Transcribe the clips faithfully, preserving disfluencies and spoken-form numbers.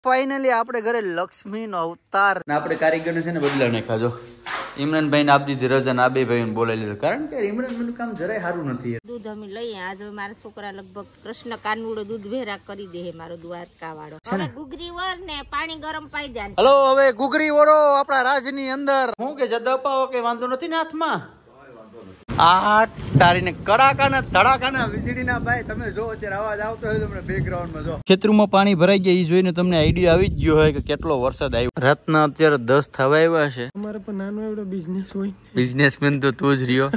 Finally આપણે ઘરે લક્ષ્મી નો અવતાર આપણે કારીગર છે ને બદલા નાખ્યા. જો ઇમરાનભાઈ ને આપી દીધી રજા ને આ બે ભાઈ બોલાવી લીધું, કારણ કે ઇમરાનભાઈ નું કામ જરાય સારું નથી. દૂધ અમે લઈએ આજે મારા છોકરા લગભગ કૃષ્ણ કાનુડો દૂધ ભેરા કરી દે મારો દ્વારકા વાળો. હવે ગુગરી વર ને પાણી ગરમ પાઈ દે. હલો, હવે ગુગરી વળો આપણા રાજની અંદર. હું કે જદ અપાવો કે વાંધો નથી ને હાથમાં. આ તારીને કડાકાના ધડાકાના વીજળીના ભાઈ તમે જો અત્યારે અવાજ આવતો હોય તમને બેકગ્રાઉન્ડમાં જો ખેતરમાં પાણી ભરાઈ ગયા એ જોઈને તમને આઈડિયા આવી જ ગયો હોય કે કેટલો વરસાદ આવ્યો. રાતના અત્યારે દસ થવા આવ્યા છે. અમારે પણ નાનો એવડો બિઝનેસ હોય. બિઝનેસમેન તો તું જ રહ્યો.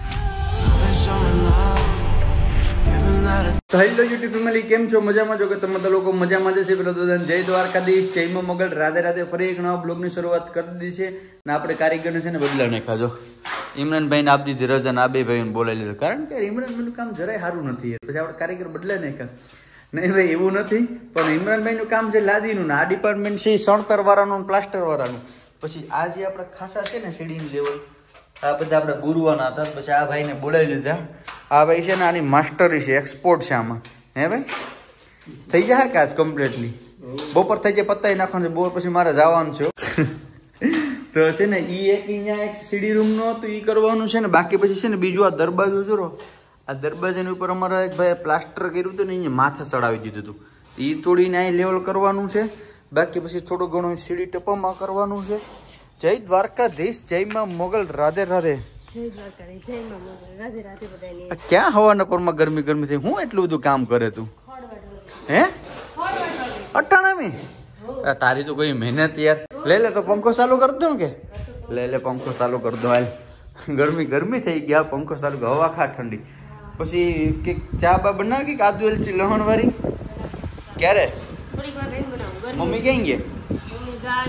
તો હેલો યુટ્યુબ ફેમિલી, કેમ છો? મજામાં છો કે તમે તો લોકો મજામાં જ છે. પેલા જય દ્વારકાધીશ, જય મોગલ, રાધે રાધે. ફરી એક નવા બ્લોગની શરૂઆત કરી દીધી છે ને આપણે કારીગરને છે ને બદલા નાખ્યા. જો ઇમરાનભાઈ ને આપી દીધી રજા ને આ બે ભાઈ બોલાવી લીધું, કારણ કે ઇમરાનભાઈ નું કામ જરાય સારું નથી. પછી આપણે કારીગર બદલા નાખ્યા. નહીં ભાઈ એવું નથી, પણ ઇમરાનભાઈ નું કામ છે લાદીનું ને આ ડિપાર્ટમેન્ટ છે સણતર વાળાનું પ્લાસ્ટર વાળાનું. પછી આ જે આપણે ખાસા છે ને સીડીની લેવલ આ બધા આપણે ગુરવાના હતા. પછી આ ભાઈને બોલાવી લીધા. આ ભાઈ છે ને આની માસ્ટરી છે, એક્સપોર્ટ છે આમાં. હે ભાઈ થઈ જાય કાજ કમ્પ્લીટલી. બપોર થઈ જાય પતાવી નાખવાનું છે, બપોર પછી મારે જવાનું છે. તો છે ને ઈ એક અહીંયા એક સીડી રૂમ નો હતું ઈ કરવાનું છે ને. બાકી પછી છે ને બીજું આ દરવાજો જોરો, આ દરવાજાની ઉપર અમારા એક ભાઈ પ્લાસ્ટર કર્યું હતું ને અહીંયા માથે ચડાવી દીધું હતું. ઈ તોડીને અહીં લેવલ કરવાનું છે. બાકી પછી થોડું ઘણું સીડી ટપામાં કરવાનું છે. જય દ્વારકાધીશ, જય માં મોગલ, રાધે રાધે. ક્યાં હવાના પરમાં ગરમી ગરમી થઈ? હું એટલું બધું કામ કરે તું? હે અઠાણામી તારી તો કોઈ મહેનત યાર. લે લે તો પંખો ચાલુ કરી દઉં કે લે લે પંખો ચાલુ કરી દઉં. હાલ ગરમી ગરમી થઈ ગયા, પંખો ચાલુ, હવા ખા ઠંડી. પછી કે ચા બા બનાવી કે આદુ એલચી લહણ વાળી ક્યારે? મમ્મી ક્યાં ગયા?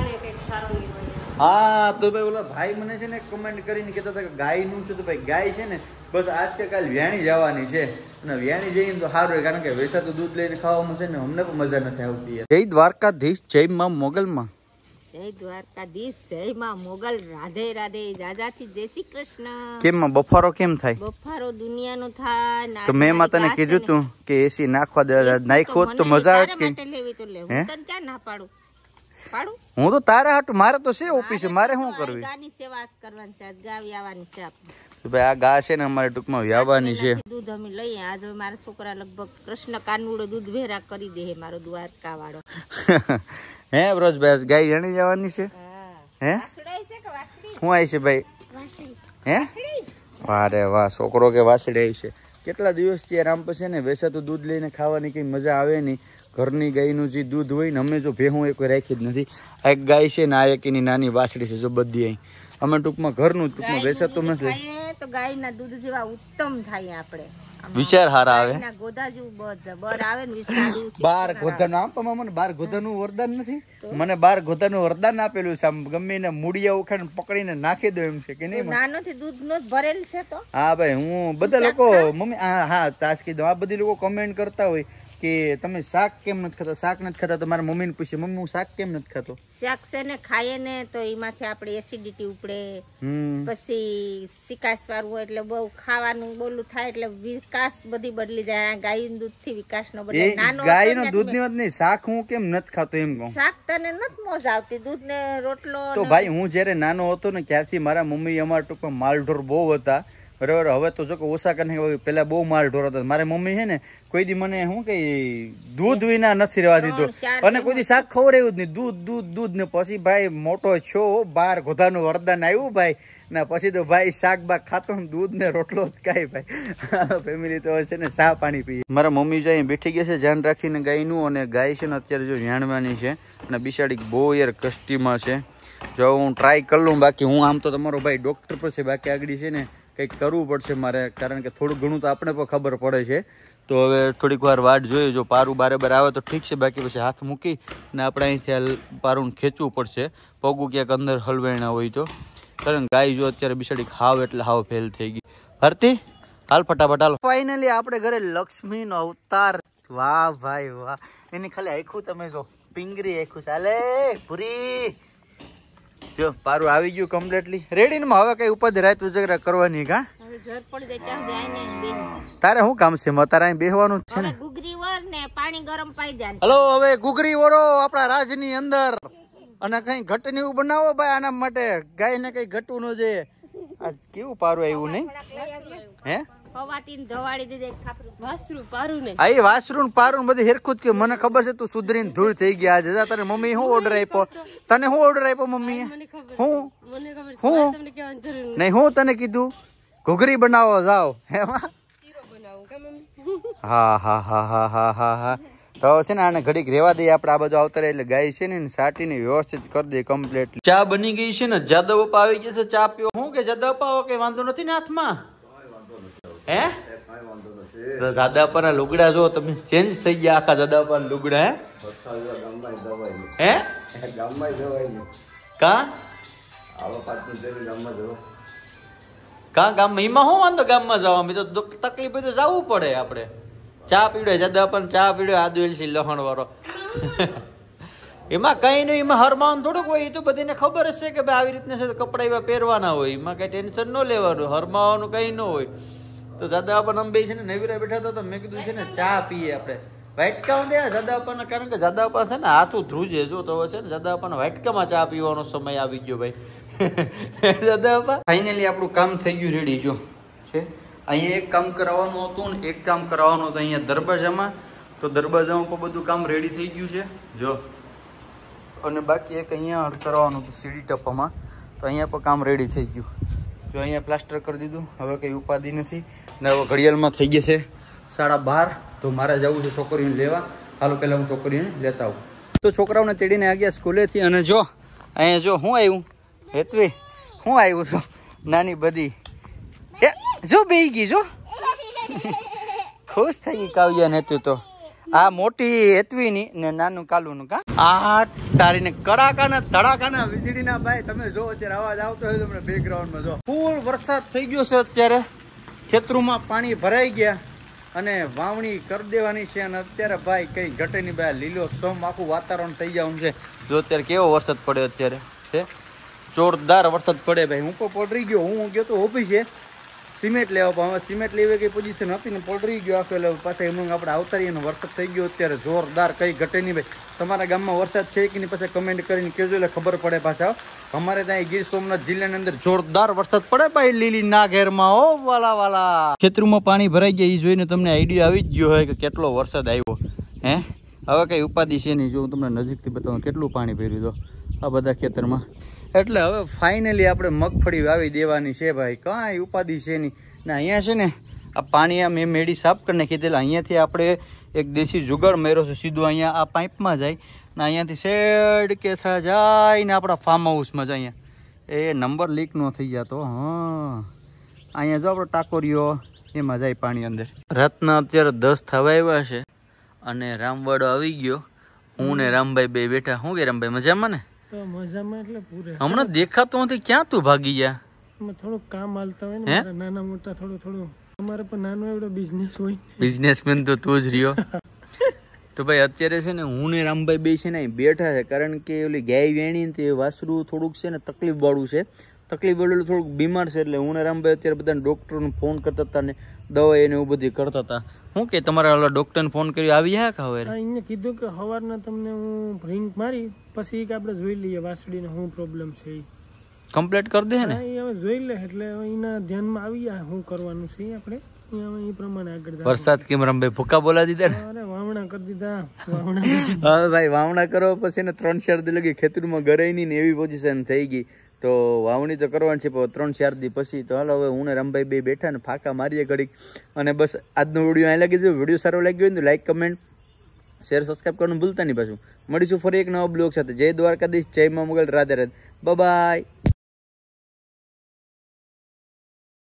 હા તો ભાઈ ઓલા ભાઈ મને છે ને કમેન્ટ કરીને કહેતા હતા કે ગાય નું છે. તો ભાઈ ગાય છે ને બસ આજ કે કાલ વ્યાણી જવાની છે અને વ્યાણી જઈને તો સારું, કારણ કે વેસાતું દૂધ લઈને ખાવામાં છે ને અમને પણ મજા નથી આવતી. જય દ્વારકાધીશ, જય માં મોગલમાં. જય દ્વારકાધીશ, જય માં મોગલ, રાધે રાધે. જાજાથી જય શ્રી કૃષ્ણ. કેમ માં બફારો કેમ થાય? બફારો દુનિયાનો થાય. તો મેં માં તને કીધું તું કે એસી નાખવા દે, નાખ્યો તો મજા આવે કે લેવી તો લે. હું તને ક્યાં ના પાડું? પાડું હું તો તારે હાટું, મારે તો છે ઓફિસ, મારે શું કરવી? ગાની સેવા કરવાની છે, ગાવી આવવાની છે આપણે. ભાઈ આ ગા છે ને અમારે ટૂંકમાં વ્યાવાની છે. દૂધ અમે લઈએ આજે મારા છોકરા લગભગ કૃષ્ણ કાનુડો દૂધ ભેરા કરી દે મારો દ્વારકા વાળો. હે બ્રજભાઈ ગાય જણી જવાની છે? હે શું આવી છે ભાઈ? હે વારે વાહ, છોકરો કે વાસળી આવી છે. કેટલા દિવસ થી આમ પછી ને વેસાતું દૂધ લઈને ખાવાની કઈ મજા આવે નહીં. ઘરની ગાયનું જે દૂધ હોય ને, અમે જો ભેહું એક રાખી જ નથી. આ એક ગાય છે ને આ એક એની નાની વાસળી છે. જો બધી અહીં અમે ટૂંકમાં ઘરનું ટૂંકમાં વેસાતું નથી. તો ગાયના દૂધ જેવા ઉત્તમ થાય આપણે. વિચાર હારા આવે. ગોધા જેવું બર આવે ને વિચારું. બાર ગોધા નું આમ મને બાર ગોધા નું વરદાન નથી. મને બાર ગોધા નું વરદાન આપેલું છે. આમ ગમે ને મૂળિયા ઉખાડીને પકડીને નાખી દો એમ છે કે નહીં? નાનો થી દૂધ નો ભરેલ છે તો. હા ભાઈ હું બધા લોકો મમ્મી હા હા તાજ કીધું. આ બધી લોકો કમેન્ટ કરતા હોય કે તમે શાક કેમ નથી ખાતા, શાક નથી ખાતા. તો મારા મમ્મી ને પૂછે, મમ્મી હું શાક કેમ નથી ખાતો? શાક છે ને ખાઈએ ને તો એમાંથી આપણે એસિડિટી ઉપડે, પછી સિકાસ વાળું હોય એટલે બહુ ખાવાનું બોલું થાય એટલે વિકાસ બધી બદલી જાય. ગાય દૂધ થી વિકાસ નો બદલે. નાનો ગાય નો દૂધ ની વાત નહીં, શાક હું કેમ નથી ખાતો એમ કહું. શાક તને નથી મોજ આવતી? દૂધ ને રોટલો. તો ભાઈ હું જયારે નાનો હતો ને ત્યારથી મારા મમ્મી અમારા ટૂંકમાં માલઢોર બહુ હતા. બરાબર, હવે તો જો કે ઓછા કરીને પેલા બહુ માલઢોર હતા. મારી મમ્મી છે ને કોઈ દી મને શું કઈ દૂધ વિના નથી રહેવા દીધો અને કોઈ દી શાક ખવડાવ્યું જ નહીં. દૂધ દૂધ દૂધ ને પછી ભાઈ મોટો છો બાર ગોધાનું વરદાન આવ્યું ભાઈ ના પછી તો ભાઈ શાક બાક ખાતો દૂધ ને રોટલો જ ખાય ભાઈ. ફેમિલી તો છે ને ચા પાણી પીએ. મારા મમ્મી જો અહીં બેઠી ગયા છે ધ્યાન રાખીને ગાયનું. અને ગાય છે ને અત્યારે જો જાણવાની છે અને બિસાડી બહુ યાર કષ્ટીમાં છે. જો હું ટ્રાય કરી લઉં, બાકી હું આમ તો તમારો ભાઈ ડોક્ટર પર છે, બાકી આગળ છે ને કંઈક કરવું પડશે મારે, કારણ કે થોડું ઘણું તો આપણે પણ ખબર પડે છે. તો હવે થોડીક વાર વાટ જોઈએ. જો પારું બારેબર આવે તો ઠીક છે, બાકી પછી હાથ મૂકી ને આપણે અહીંથી પારું ખેંચવું પડશે. પગું ક્યાંક અંદર હલવાઈના હોય તો, કારણ ગાય જો અત્યારે બિસાડી હાવ એટલે હાવ ફેલ થઈ ગઈ. હરતી હાલ ફટાફટ હાલ. ફાઇનલી આપણે ઘરે લક્ષ્મી નો અવતાર. વાહ ભાઈ વાહ, એની ખાલી આખું તમે જો પિંગરી આખું ચાલે પૂરી. જો પારું આવી ગયું કમ્પ્લીટલી રેડી ને. હવે કઈ ઉપાધિ રાત ઉજાગરા કરવાની કા? ઝર પડી જાય ત્યાં સુધી આઈને બેન. તારે શું કામ છે? તારે અહીં બેહવાનું જ છે ને. ગુગરી વર ને પાણી ગરમ પાઈ દે. હલો, હવે ગુગરી ઓરો આપણા રાજની અંદર અને કઈ ઘટ ને એવું બનાવો ભાઈ. આના માટે ગાય ને કઈ ઘટવું ન જોઈએ. આ કેવું પારું આવ્યું નહીં હે? હવાતીન ધવાડી દીધે ખાપરું વાસરું પારું ને. આ વાસરું પારું બધું હેરખું જ કે મને ખબર છે તું સુધરીને ધૂળ થઈ ગયા આજે. જા તને મમ્મી શું ઓર્ડર આપ્યો? તને શું ઓર્ડર આપ્યો મમ્મીએ? હું હું નહીં હું તને કીધું ઘૂઘરી બનાવો જાઓ હેમાં. હા હા હા હા હા હા હા તો છે ને આને ઘડીક રેવા દઈએ આપણે. આ બધું આવતા એટલે ગાય છે ને સાટીને વ્યવસ્થિત કરી દઈએ કમ્પ્લીટ. ચા બની ગઈ છે ને. જાદવ પપ્પા આવી ગયા છે. ચા પીવો. હું કે જાદવ પપ્પા કઈ વાંધો નથી ને હાથમાં? હે જાદાપાના લુગડા જો તમે ચેન્જ થઈ ગયા આખા. જાદાપાના લુગડા હે હે કા કા ગામમાં એમાં શું વાંધો? ગામમાં જવા અમે તો તકલીફ હોય તો જવું પડે આપણે. ચા પીડે જાદાપાને ચા પીડે આદુ એલસી લહણ વાળો. એમાં કઈ નહીં. એમાં હરમાવાનું થોડુંક હોય. એ તો બધાને ખબર જ છે કે ભાઈ આવી રીતના છે કપડા એવા પહેરવાના હોય. એમાં કઈ ટેન્શન ન લેવાનું. હરમાવાનું કઈ ન હોય. તો જાદાપાન અંબે છે ને નવીરા બેઠા તો મેં કીધું છે ને ચા પીએ આપણે. વાટકામાં દે જાદાપાના, કારણ કે જાદાપા છે ને હાથું ધ્રુજે. જો તો છે ને જાદાપાના વાટકામાં ચા પીવાનો સમય આવી ગયો ભાઈ. જાદાપા ફાઇનલી આપણું કામ થઈ ગયું રેડી. જો છે અહીંયા એક કામ કરાવવાનું હતું ને એક કામ કરાવવાનું હતું અહીંયા દરવાજામાં. તો દરવાજામાં પણ બધું કામ રેડી થઈ ગયું છે જો. અને બાકી એક અહીંયા કરવાનું હતું સીડી ટપામાં. તો અહીંયા પણ કામ રેડી થઈ ગયું. જો અહીંયા પ્લાસ્ટર કરી દીધું. હવે કંઈ ઉપાધિ નથી ને. હવે ઘડિયાળમાં થઈ ગયા છે સાડા બાર. તો મારે જવું છે છોકરીઓને લેવા. હાલો પહેલાં હું છોકરીઓને લેતા આવું. તો છોકરાઓને તેડીને આ ગયા સ્કૂલેથી. અને જો અહીંયા જો હું આવ્યું હેતવી હું આવ્યું છું નાની બધી એ જો બેહી ગઈ. જો ખુશ થઈ ગઈ કાવ્યા ને તું તો. આ મોટી હેતવીની ને નાનું કાલુનું કા આ તારીને કડાકાના ધડાકાના વીજળીના ભાઈ તમે જો અત્યારે અવાજ આવતો હોય તમને બેકગ્રાઉન્ડમાં. જો ફૂલ વરસાદ થઈ ગયો છે અત્યારે. ખેતરોમાં પાણી ભરાઈ ગયા અને વાવણી કરી દેવાની છે. અને અત્યારે ભાઈ કઈ ઘટે નહીં ભાઈ. લીલો સમ આખું વાતાવરણ થઈ જવાનું છે. જો અત્યારે કેવો વરસાદ પડ્યો અત્યારે છે. જોરદાર વરસાદ પડે ભાઈ. હું તો પલરી ગયો. હું ગયો તો ઓફિસ છે સિમેન્ટ લેવા. પણ હવે સિમેન્ટ લેવી કઈ પોઝિશન હતી ને પલરી ગયો આખો. એટલે પાછા એમ આપણે આવતા રહીએ. વરસાદ થઈ ગયો અત્યારે જોરદાર. કઈ ઘટે નહીં ભાઈ. તમારા ગામમાં વરસાદ છે કે નહીં પછી કમેન્ટ કરીને કહેજો એટલે ખબર પડે. પાછા અમારે ત્યાં ગીર સોમનાથ જિલ્લાની અંદર જોરદાર વરસાદ પડે ભાઈ. લીલી ના ઘેરમાં ઓ વાલા વાલા ખેતરમાં પાણી ભરાઈ ગયા. એ જોઈને તમને આઈડિયા આવી જ ગયો હોય કે કેટલો વરસાદ આવ્યો. હે હવે કઈ ઉપાધિ છે નહીં. જો હું તમને નજીકથી બતાવું કેટલું પાણી ભર્યું તો આ બધા ખેતરમાં. એટલે હવે ફાઇનલી આપણે મગફળી વાવી દેવાની છે ભાઈ. કાંઈ ઉપાધિ છે નહીં. ને અહીંયા છે ને આ પાણી આ મેં મેળી સાફ કરી નાખી દીધેલા. અહીંયાથી આપણે એક દેશી જુગાડ મેળ્યો છે. સીધું અહીંયા આ પાઇપમાં જાય ને અહીંયાથી શેડ કે જાય ને આપણા ફાર્મ હાઉસમાં જાય. અહીંયા એ નંબર લીક ન થઈ જતો. હા અહીંયા જો આપણો ટાકોરીઓ એમાં જાય પાણી અંદર. રાતના અત્યારે દસ થવા આવ્યા છે અને રામવાડો આવી ગયો. હું ને રામભાઈ બે બેઠા. શું કે રામભાઈ મજામાં ને? તો મજામાં એટલે પૂરે. હમણાં દેખાતો નથી. ક્યાં તું ભાગી ગયા? થોડુંક કામ હાલતા હોય ને નાના મોટા થોડું થોડું. અમારે પણ નાનો એવડો બિઝનેસ હોય. બિઝનેસમેન તો તું જ રહ્યો. તો ભાઈ અત્યારે છે ને હું ને રામભાઈ બે છે ને બેઠા છે. કારણ કે ઓલી ગાય વેણી ને તે વાસરું થોડુંક છે ને તકલીફ વાળું છે. તકલીફ વાળું થોડુંક બીમાર છે. એટલે હું ને રામભાઈ અત્યારે બધા ડોક્ટરને ફોન કરતા હતા ને દવા એને એવું બધી કરતા હતા. શું કે તમારા ઓલા ડોક્ટરને ફોન કરી આવી હા કે હવે? એને કીધું કે સવારના તમને હું રિંગ મારી પછી કે આપણે જોઈ લઈએ વાસળીને શું પ્રોબ્લેમ છે. કમ્પ્લીટ કરી દે ને એ હવે જોઈ લે એટલે એના ધ્યાનમાં આવી જાય શું કરવાનું છે આપણે એ પ્રમાણે આગળ. વરસાદ કેમ રામભાઈ ભૂકા બોલા દીધા ને? અરે વાવણા કરી દીધા. વાવણા હવે ભાઈ વાવણા કરો પછી ને ત્રણ ચાર દી લગી ખેતરમાં ગરાઈ નહીં ને એવી પોઝિશન થઈ ગઈ. તો વાવણી તો કરવાની છે પણ ત્રણ ચાર દી પછી. તો હાલો હવે હું ને રામભાઈ બે બેઠા ને ફાંકા મારીએ ઘડીક. અને બસ આજનો વિડીયો અહીં લાગી દીધો. વિડીયો સારો લાગ્યો હોય તો લાઈક કમેન્ટ શેર સબસ્ક્રાઈબ કરવાનું ભૂલતા નહીં. પાછું મળીશું ફરી એક નવા બ્લોગ સાથે. જય દ્વારકાધીશ, જય મા મોગલ, રાધે રાધે, બાય બાય.